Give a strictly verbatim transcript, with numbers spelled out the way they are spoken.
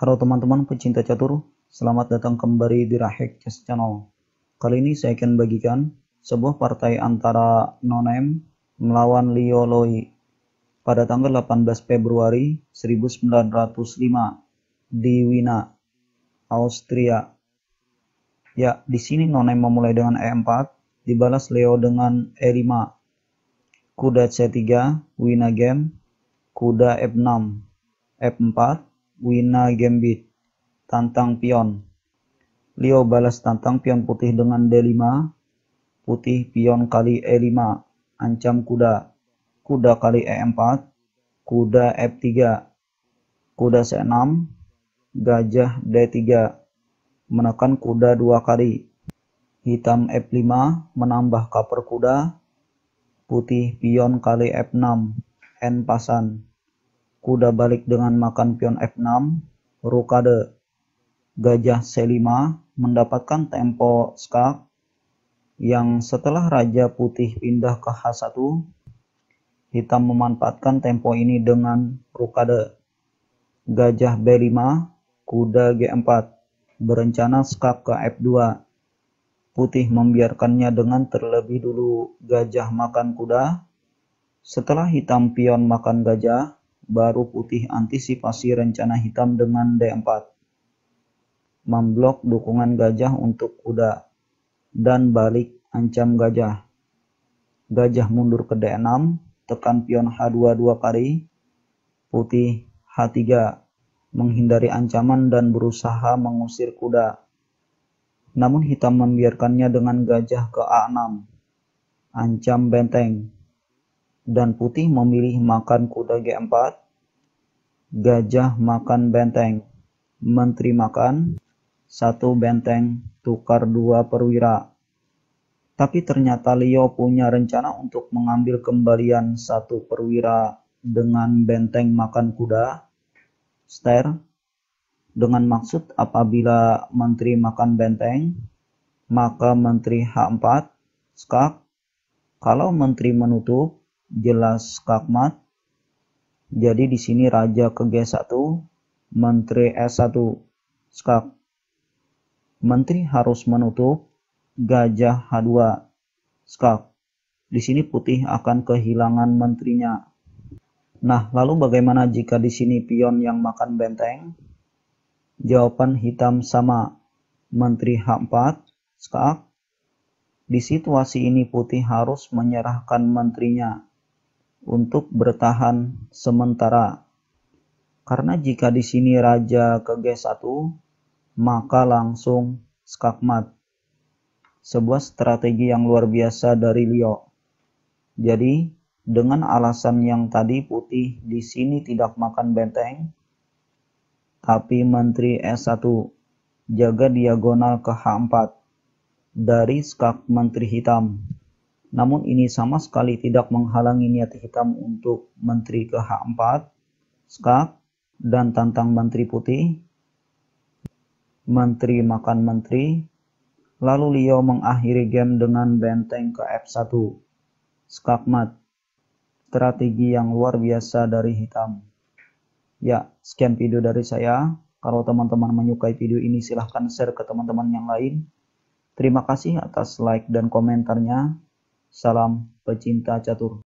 Halo teman-teman pecinta catur, selamat datang kembali di Rahek Chess Channel. Kali ini saya akan bagikan sebuah partai antara Nonem melawan Leo Loi pada tanggal delapan belas Februari seribu sembilan ratus lima di Wina, Austria. Ya, di sini Nonem memulai dengan E empat, dibalas Leo dengan E lima, kuda C tiga, Wina game, kuda F enam, F empat, Wina gambit, tantang pion. Leo balas tantang pion putih dengan D lima, putih pion kali E lima, ancam kuda, kuda kali E empat, kuda F tiga, kuda C enam, gajah D tiga, menekan kuda dua kali. Hitam F lima menambah cover kuda, putih pion kali F enam, N pasan. Kuda balik dengan makan pion F enam, rokade. Gajah C lima mendapatkan tempo skak yang setelah raja putih pindah ke H satu, hitam memanfaatkan tempo ini dengan rokade. Gajah B lima, kuda G empat, berencana skak ke F dua. Putih membiarkannya dengan terlebih dulu gajah makan kuda. Setelah hitam pion makan gajah, baru putih antisipasi rencana hitam dengan D empat. Memblok dukungan gajah untuk kuda. Dan balik ancam gajah. Gajah mundur ke D enam, tekan pion H dua dua kali. Putih H tiga, menghindari ancaman dan berusaha mengusir kuda. Namun hitam membiarkannya dengan gajah ke A enam. Ancam benteng. Dan putih memilih makan kuda G empat, gajah makan benteng, menteri makan, satu benteng, tukar dua perwira. Tapi ternyata Leo punya rencana untuk mengambil kembalian satu perwira dengan benteng makan kuda, ster, dengan maksud apabila menteri makan benteng, maka menteri H empat, skak, kalau menteri menutup, jelas skakmat. Jadi di sini raja ke G satu, menteri S satu, skak. Menteri harus menutup, gajah H dua, skak. Di sini putih akan kehilangan menterinya. Nah, lalu bagaimana jika di sini pion yang makan benteng? Jawaban hitam sama, menteri H empat, skak. Di situasi ini putih harus menyerahkan menterinya untuk bertahan sementara. Karena jika di sini raja ke G satu, maka langsung skakmat. Sebuah strategi yang luar biasa dari Leo. Jadi, dengan alasan yang tadi putih di sini tidak makan benteng, tapi menteri S satu jaga diagonal ke H empat dari skak menteri hitam. Namun ini sama sekali tidak menghalangi niat hitam untuk menteri ke H empat, skak, dan tantang menteri putih. Menteri makan menteri. Lalu Leo mengakhiri game dengan benteng ke F satu, skakmat. Strategi yang luar biasa dari hitam. Ya, sekian video dari saya. Kalau teman-teman menyukai video ini silahkan share ke teman-teman yang lain. Terima kasih atas like dan komentarnya. Salam pecinta catur.